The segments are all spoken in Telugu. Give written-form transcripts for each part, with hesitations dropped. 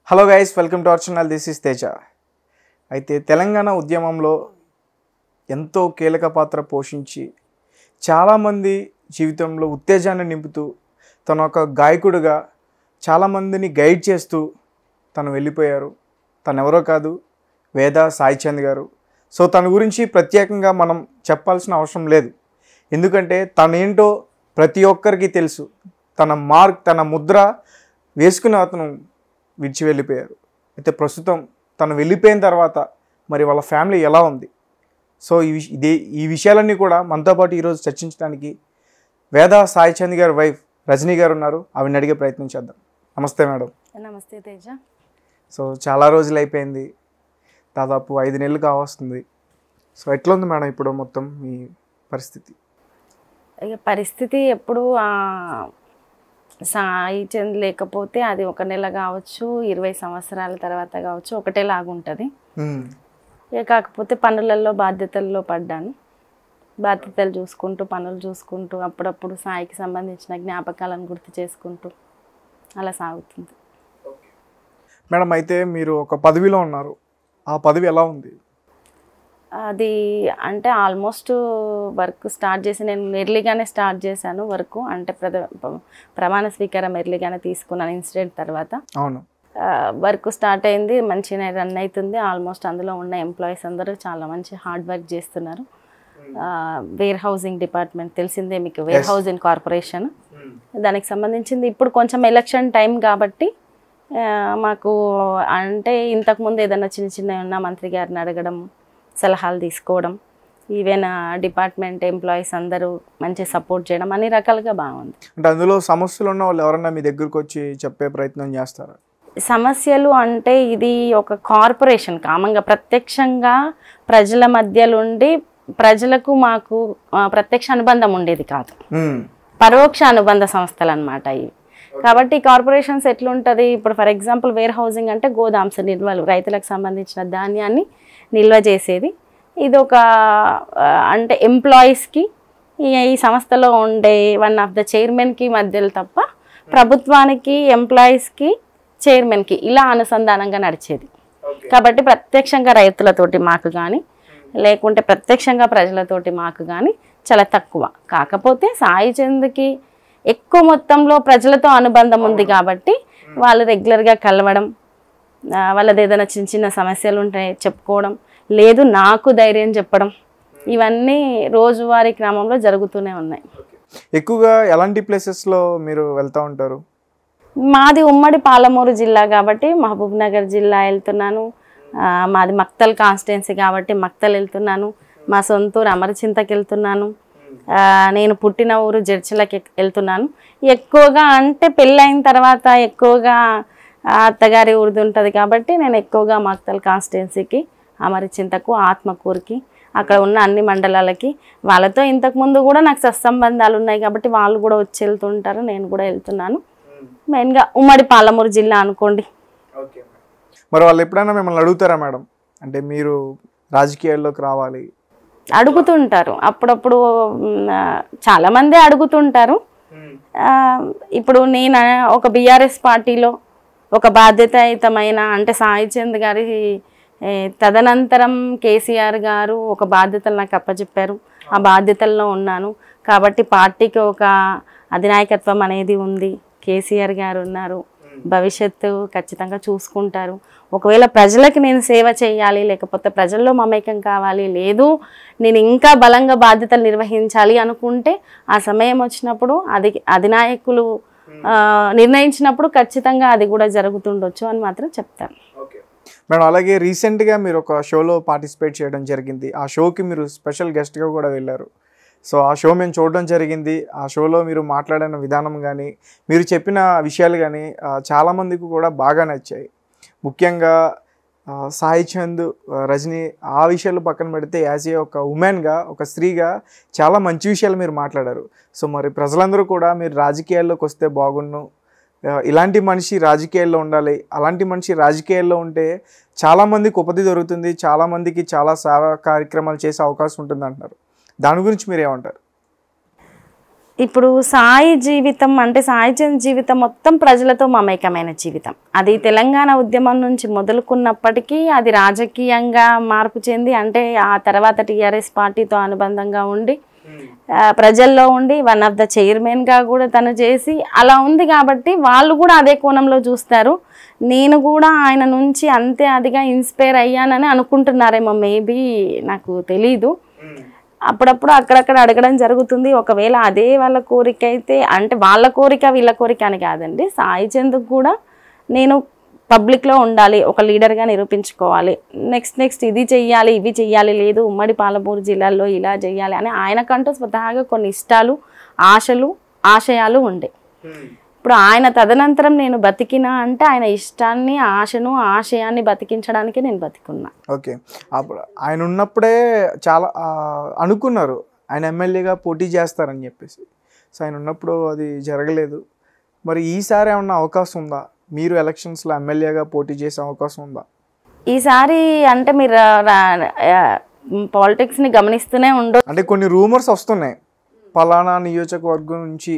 Hello guys, welcome to our channel. This is Teja. అయితే తెలంగాణ ఉద్యమంలో ఎంతో కీలక పాత్ర పోషించి చాలామంది జీవితంలో ఉత్తేజాన్ని నింపుతూ తను ఒక గాయకుడిగా చాలామందిని గైడ్ చేస్తూ తను వెళ్ళిపోయారు. తను ఎవరో కాదు, వేద సాయిచంద్ గారు. సో తన గురించి ప్రత్యేకంగా మనం చెప్పాల్సిన అవసరం లేదు, ఎందుకంటే తనేంటో ప్రతి ఒక్కరికి తెలుసు. తన ముద్ర వేసుకుని అతను విడిచి వెళ్ళిపోయారు. అయితే ప్రస్తుతం తను వెళ్ళిపోయిన తర్వాత మరి వాళ్ళ ఫ్యామిలీ ఎలా ఉంది, సో ఈ విషయాలన్నీ కూడా మనతో పాటు ఈరోజు చర్చించడానికి వేద సాయిచంద్ గారి వైఫ్ రజనీ గారు ఉన్నారు. ఆవిడని అడిగే ప్రయత్నం చేద్దాం. నమస్తే మేడం. నమస్తే తేజ. సో చాలా రోజులు అయిపోయింది, దాదాపు 5 నెలలు కావస్తుంది. సో ఎట్లా ఉంది మేడం ఇప్పుడు మొత్తం మీ పరిస్థితి? పరిస్థితి ఎప్పుడు సాయిచంద్ లేకపోతే అది 1 నెల కావచ్చు, 20 సంవత్సరాల తర్వాత కావచ్చు, ఒకటేలాగుంటుంది. కాకపోతే పనులలో బాధ్యతల్లో పడ్డాను. బాధ్యతలు చూసుకుంటూ, పనులు చూసుకుంటూ, అప్పుడప్పుడు సాయికి సంబంధించిన జ్ఞాపకాలను గుర్తు చేసుకుంటూ అలా సాగుతుంది. మేడం, అయితే మీరు ఒక పదవిలో ఉన్నారు. ఆ పదవి ఎలా ఉంది? అది అంటే ఆల్మోస్ట్ వర్క్ స్టార్ట్ చేసి నేను ఎర్లీగానే స్టార్ట్ చేశాను వర్క్. అంటే ప్రమాణ స్వీకారం ఎర్లీగానే తీసుకున్నాను ఇన్సిడెంట్ తర్వాత. అవును, వర్క్ స్టార్ట్ అయింది, మంచిగా రన్ అవుతుంది. ఆల్మోస్ట్ అందులో ఉన్న ఎంప్లాయీస్ అందరూ చాలా మంచి హార్డ్ వర్క్ చేస్తున్నారు. వేర్ హౌసింగ్ డిపార్ట్మెంట్ తెలిసిందే మీకు, వేర్ హౌసింగ్ కార్పొరేషన్, దానికి సంబంధించింది. ఇప్పుడు కొంచెం ఎలక్షన్ టైం కాబట్టి మాకు అంటే ఇంతకుముందు ఏదైనా చిన్న ఉన్న మంత్రి గారిని అడగడం, సలహాలు తీసుకోవడం, ఈవెన్ డిపార్ట్మెంట్ ఎంప్లాయీస్ అందరూ మంచి సపోర్ట్ చేయడం, అన్ని రకాలుగా బాగుంది. అంటే అందులో సమస్యలు ఉన్న వాళ్ళు ఎవరన్నా మీ దగ్గరకు వచ్చి చెప్పే ప్రయత్నం చేస్తారా? సమస్యలు అంటే ఇది ఒక కార్పొరేషన్, కామంగా ప్రత్యక్షంగా ప్రజల మధ్యలోండి ప్రజలకు మాకు ప్రత్యక్ష అనుబంధం ఉండేది కాదు, పరోక్ష అనుబంధ సంస్థలు అన్నమాట ఇవి. కాబట్టి కార్పొరేషన్స్ ఎట్లుంటుంది, ఇప్పుడు ఫర్ ఎగ్జాంపుల్ వేర్ హౌసింగ్ అంటే గోదాంస నిల్వలు, రైతులకు సంబంధించిన ధాన్యాన్ని నిల్వ చేసేది. ఇది ఒక అంటే ఎంప్లాయీస్కి ఈ సంస్థలో ఉండే వన్ ఆఫ్ ద చైర్మన్కి మధ్యలో తప్ప ప్రభుత్వానికి, ఎంప్లాయీస్కి, చైర్మన్కి ఇలా అనుసంధానంగా నడిచేది. కాబట్టి ప్రత్యక్షంగా రైతులతోటి మాకు కానీ, లేకుంటే ప్రత్యక్షంగా ప్రజలతోటి మాకు కానీ చాలా తక్కువ. కాకపోతే సాయిచంద్కి ఎక్కువ మొత్తంలో ప్రజలతో అనుబంధం ఉంది కాబట్టి వాళ్ళు రెగ్యులర్గా కలవడం, వాళ్ళది ఏదైనా చిన్న సమస్యలు ఉంటే చెప్పుకోవడం, లేదు నాకు ధైర్యం చెప్పడం, ఇవన్నీ రోజువారీ క్రమంలో జరుగుతూనే ఉన్నాయి. ఎక్కువగా ఎలాంటి ప్లేసెస్లో మీరు వెళ్తూ ఉంటారు? మాది ఉమ్మడి పాలమూరు జిల్లా కాబట్టి మహబూబ్ నగర్ జిల్లా వెళ్తున్నాను. మాది మక్తల్ కాన్స్టిట్యున్సీ కాబట్టి మక్తల్ వెళ్తున్నాను. మా సొంతూరు అమరచింతకి వెళ్తున్నాను. నేను పుట్టిన ఊరు జడ్చలకి వెళ్తున్నాను. ఎక్కువగా అంటే పెళ్ళైన తర్వాత ఎక్కువగా అత్తగారి ఊరిది ఉంటుంది కాబట్టి నేను ఎక్కువగా మక్తల్ కాన్స్టిట్యున్సీకి, అమరచింతకు, ఆత్మకూరుకి, అక్కడ ఉన్న అన్ని మండలాలకి, వాళ్ళతో ఇంతకుముందు కూడా నాకు సత్సంబంధాలు ఉన్నాయి కాబట్టి వాళ్ళు కూడా వచ్చి వెళ్తుంటారు, నేను కూడా వెళ్తున్నాను. మెయిన్గా ఉమ్మడి పాలమూరు జిల్లా అనుకోండి. మరి వాళ్ళు ఎప్పుడైనా మిమ్మల్ని అడుగుతారా మేడం, అంటే మీరు రాజకీయాల్లోకి రావాలి? అడుగుతుంటారు, అప్పుడప్పుడు చాలామంది అడుగుతుంటారు. ఇప్పుడు నేను ఒక BRS పార్టీలో ఒక బాధ్యతాయుతమైన, అంటే సాయిచంద్ గారి తదనంతరం KCR గారు ఒక బాధ్యతలు నాకు అప్పచెప్పారు, ఆ బాధ్యతల్లో ఉన్నాను. కాబట్టి పార్టీకి ఒక అధినాయకత్వం అనేది ఉంది. KCR గారు ఉన్నారు, భవిష్యత్తు ఖచ్చితంగా చూసుకుంటారు. ఒకవేళ ప్రజలకు నేను సేవ చేయాలి, లేకపోతే ప్రజల్లో మమేకం కావాలి, లేదు నేను ఇంకా బలంగా బాధ్యతలు నిర్వహించాలి అనుకుంటే ఆ సమయం వచ్చినప్పుడు అది అధినాయకులు నిర్ణయించినప్పుడు ఖచ్చితంగా అది కూడా జరుగుతుండొచ్చు అని మాత్రం చెప్తాను. మేడం, అలాగే రీసెంట్గా మీరు ఒక షోలో పార్టిసిపేట్ చేయడం జరిగింది. ఆ షోకి మీరు స్పెషల్ గెస్ట్గా కూడా వెళ్ళారు. సో ఆ షో మేము చూడడం జరిగింది. ఆ షోలో మీరు మాట్లాడిన విధానం కానీ, మీరు చెప్పిన విషయాలు కానీ చాలామందికి కూడా బాగా నచ్చాయి. ముఖ్యంగా సాయిచంద్, రజనీ ఆ విషయాలు పక్కన పెడితే యాజ్ ఏ ఒక ఉమెన్గా, ఒక స్త్రీగా చాలా మంచి విషయాలు మీరు మాట్లాడారు. సో మరి ప్రజలందరూ కూడా మీరు రాజకీయాల్లోకి వస్తే బాగున్ను, ఇలాంటి మనిషి రాజకీయాల్లో ఉండాలి, అలాంటి మనిషి రాజకీయాల్లో ఉంటే చాలామందికి ఉపది దొరుకుతుంది, చాలామందికి చాలా సేవా కార్యక్రమాలు చేసే అవకాశం ఉంటుంది అంటున్నారు. దాని గురించి మీరు ఏమంటారు? ఇప్పుడు సాయి జీవితం అంటే సాయి చంద్ జీవితం మొత్తం ప్రజలతో మమేకమైన జీవితం. అది తెలంగాణ ఉద్యమం నుంచి మొదలుకున్నప్పటికీ అది రాజకీయంగా మార్పు చెంది అంటే ఆ తర్వాత టీఆర్ఎస్ పార్టీతో అనుబంధంగా ఉండి ప్రజల్లో ఉండి వన్ ఆఫ్ ద చైర్మన్గా కూడా తను చేసి అలా ఉంది. కాబట్టి వాళ్ళు కూడా అదే కోణంలో చూస్తారు. నేను కూడా ఆయన నుంచి అంతే అదిగా ఇన్స్పైర్ అయ్యానని అనుకుంటున్నారేమో, మేబీ నాకు తెలీదు. అప్పుడప్పుడు అక్కడక్కడ అడగడం జరుగుతుంది. ఒకవేళ అదే వాళ్ళ కోరిక అయితే, అంటే వాళ్ళ కోరిక వీళ్ళ కోరిక అని కాదండి, సాయి చంద్కు కూడా నేను పబ్లిక్లో ఉండాలి, ఒక లీడర్గా నిరూపించుకోవాలి, నెక్స్ట్ ఇది చెయ్యాలి ఇవి చెయ్యాలి, లేదు ఉమ్మడి పాలమూరు జిల్లాలో ఇలా చెయ్యాలి అని ఆయనకంటూ స్వతహాగా కొన్ని ఇష్టాలు ఆశయాలు ఉండే. ఇప్పుడు ఆయన తదనంతరం నేను బతికినా అంటే ఆయన ఇష్టాన్ని ఆశయాన్ని బతికించడానికి నేను బతికున్నా. ఓకే, అప్పుడు ఆయన ఉన్నప్పుడే చాలా అనుకున్నారు ఆయన ఎమ్మెల్యేగా పోటీ చేస్తారని చెప్పేసి. సో ఆయన ఉన్నప్పుడు అది జరగలేదు. మరి ఈసారి ఏమన్నా అవకాశం ఉందా, మీరు ఎలక్షన్స్లో ఎమ్మెల్యేగా పోటీ చేసే అవకాశం ఉందా ఈసారి? అంటే మీరు పాలిటిక్స్ని గమనిస్తూనే ఉండదు. అంటే కొన్ని రూమర్స్ వస్తున్నాయి, పలానా నియోజకవర్గం నుంచి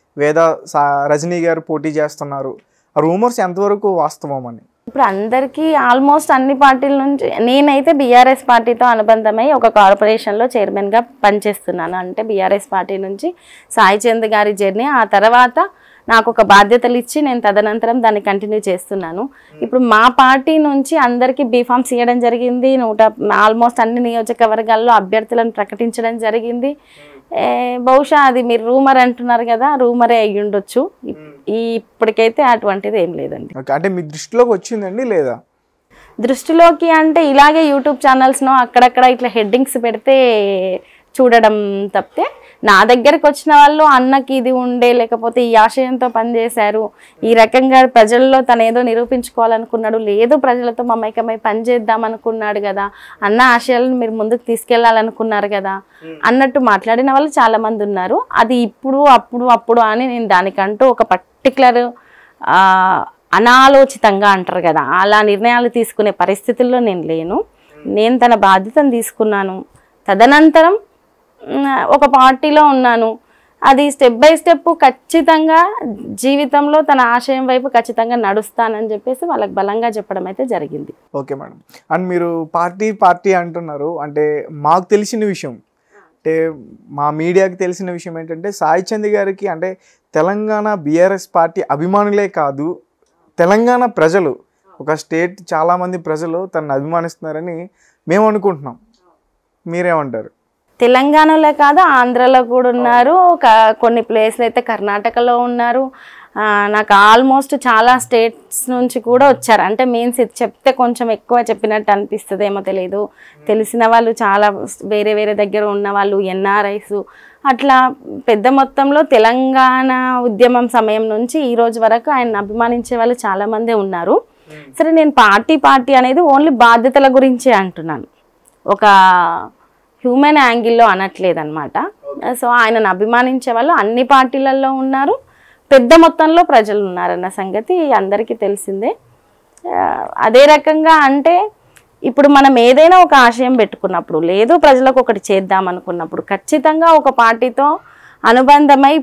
రజనీ గారు పోటీ చేస్తున్నారు. ఆ రూమర్స్ ఎంతవరకు వాస్తవం అని? ఇప్పుడు అందరికీ ఆల్మోస్ట్ అన్ని పార్టీల నుంచి, నేనైతే బీఆర్ఎస్ పార్టీతో అనుబంధమై ఒక కార్పొరేషన్లో చైర్మన్గా పనిచేస్తున్నాను. అంటే బీఆర్ఎస్ పార్టీ నుంచి సాయి చంద్ గారి జర్నీ, ఆ తర్వాత నాకు ఒక బాధ్యతలు ఇచ్చి నేను తదనంతరం దాన్ని కంటిన్యూ చేస్తున్నాను. ఇప్పుడు మా పార్టీ నుంచి అందరికీ బీఫామ్స్ ఇవ్వడం జరిగింది. ఆల్మోస్ట్ అన్ని నియోజకవర్గాల్లో అభ్యర్థులను ప్రకటించడం జరిగింది. బహుశా అది మీరు రూమర్ అంటున్నారు కదా, రూమరే అయ్యి ఉండొచ్చు. ఇప్పటికైతే అటువంటిది ఏం లేదండి. అంటే మీ దృష్టిలోకి వచ్చిందండి లేదా? దృష్టిలోకి అంటే ఇలాగే యూట్యూబ్ ఛానల్స్లో అక్కడక్కడ ఇట్లా హెడ్డింగ్స్ పెడితే చూడడం తప్పితే, నా దగ్గరకు వచ్చిన వాళ్ళు అన్నకి ఇది ఉండే, లేకపోతే ఈ ఆశయంతో పనిచేశారు, ఈ రకంగా ప్రజల్లో తను ఏదో నిరూపించుకోవాలనుకున్నాడు, లేదు ప్రజలతో మమైకమై పనిచేద్దాం అనుకున్నాడు కదా, అన్న ఆశయాలను మీరు ముందుకు తీసుకెళ్లాలనుకున్నారు కదా అన్నట్టు మాట్లాడిన వాళ్ళు చాలామంది ఉన్నారు. అది అప్పుడు అని నేను దానికంటూ ఒక పర్టికులర్ అనాలోచితంగా అంటారు కదా, అలా నిర్ణయాలు తీసుకునే పరిస్థితుల్లో నేను లేను. నేను తన బాధ్యతను తీసుకున్నాను. తదనంతరం ఒక పార్టీలో ఉన్నాను. అది స్టెప్ బై స్టెప్ ఖచ్చితంగా జీవితంలో తన ఆశయం వైపు ఖచ్చితంగా నడుస్తానని చెప్పేసి వాళ్ళకి బలంగా చెప్పడం అయితే జరిగింది. Okay madam. అండ్ మీరు పార్టీ అంటున్నారు, అంటే మాకు తెలిసిన విషయం, అంటే మా మీడియాకి తెలిసిన విషయం ఏంటంటే సాయి చంద్ గారికి అంటే తెలంగాణ బీఆర్ఎస్ పార్టీ అభిమానులే కాదు, తెలంగాణ ప్రజలు, ఒక స్టేట్ చాలామంది ప్రజలు తనను అభిమానిస్తున్నారని మేము అనుకుంటున్నాం. మీరేమంటారు? తెలంగాణలో కాదు, ఆంధ్రలో కూడా ఉన్నారు, కొన్ని ప్లేస్లు అయితే కర్ణాటకలో ఉన్నారు. నాకు ఆల్మోస్ట్ చాలా స్టేట్స్ నుంచి కూడా వచ్చారు. అంటే మీన్స్ ఇది చెప్తే కొంచెం ఎక్కువ చెప్పినట్టు అనిపిస్తుందేమో తెలియదు, తెలిసిన వాళ్ళు చాలా వేరే దగ్గర ఉన్న వాళ్ళు, ఎన్ఆర్ఐస్, అట్లా పెద్ద మొత్తంలో తెలంగాణ ఉద్యమం సమయం నుంచి ఈ రోజు వరకు ఆయన అభిమానించే వాళ్ళు చాలామందే ఉన్నారు. సరే, నేను పార్టీ అనేది ఓన్లీ బాధ్యతల గురించే అంటున్నాను, ఒక హ్యూమన్ యాంగిల్లో అనట్లేదు అనమాట. సో ఆయనను అభిమానించే వాళ్ళు అన్ని పార్టీలలో ఉన్నారు, పెద్ద మొత్తంలో ప్రజలు ఉన్నారన్న సంగతి అందరికీ తెలిసిందే. అదే రకంగా అంటే ఇప్పుడు మనం ఏదైనా ఒక ఆశయం పెట్టుకున్నప్పుడు, లేదు ప్రజలకు ఒకటి చేద్దాం అనుకున్నప్పుడు, ఖచ్చితంగా ఒక పార్టీతో అనుబంధమై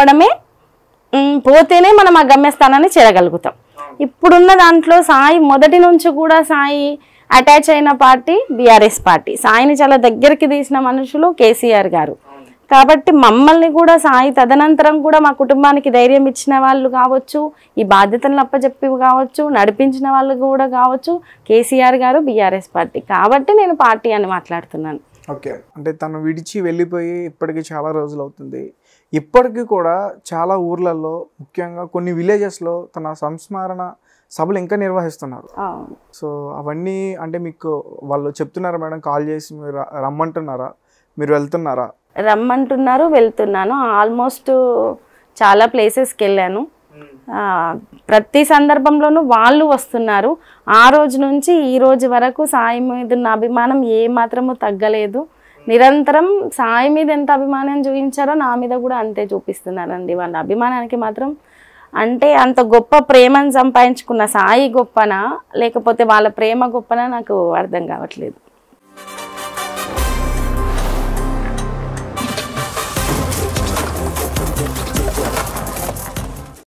పోతేనే మనం ఆ గమ్యస్థానాన్ని చేరగలుగుతాం. ఇప్పుడున్న దాంట్లో సాయి మొదటి నుంచి కూడా సాయి అటాచ్ అయిన పార్టీ బీఆర్ఎస్ పార్టీ. సాయిని చాలా దగ్గరికి తీసిన మనుషులు కేసీఆర్ గారు. కాబట్టి మమ్మల్ని కూడా సాయి తదనంతరం కూడా మా కుటుంబానికి ధైర్యం ఇచ్చిన వాళ్ళు కావచ్చు, ఈ బాధ్యతలను అప్పచెప్పి కావచ్చు, నడిపించిన వాళ్ళు కూడా కావచ్చు కేసీఆర్ గారు, బీఆర్ఎస్ పార్టీ. కాబట్టి నేను పార్టీ అని మాట్లాడుతున్నాను. ఓకే, అంటే తను విడిచి వెళ్ళిపోయి ఇప్పటికీ చాలా రోజులు అవుతుంది. ఇప్పటికీ కూడా చాలా ఊర్లలో, ముఖ్యంగా కొన్ని విలేజెస్లో తన సంస్మరణ సభలు ఇంకా నిర్వహిస్తున్నారు. సో అవన్నీ అంటే మీకు వాళ్ళు చెప్తున్నారా మేడం, కాల్ చేసి మీరు రమ్మంటున్నారా, మీరు వెళ్తున్నారా? రమ్మంటున్నారు, వెళ్తున్నాను. ఆల్మోస్ట్ చాలా ప్లేసెస్కి వెళ్ళాను. ప్రతి సందర్భంలోనూ వాళ్ళు వస్తున్నారు. ఆ రోజు నుంచి ఈ రోజు వరకు సాయి మీద ఉన్న అభిమానం ఏ మాత్రము తగ్గలేదు. నిరంతరం సాయి మీద ఎంత అభిమానం చూపించారో నా మీద కూడా అంతే చూపిస్తున్నారండి. వాళ్ళ అభిమానానికి మాత్రం అంటే అంత గొప్ప ప్రేమను సంపాదించుకున్న సాయి గొప్పనా, లేకపోతే వాళ్ళ ప్రేమ గొప్పనా నాకు అర్థం కావట్లేదు.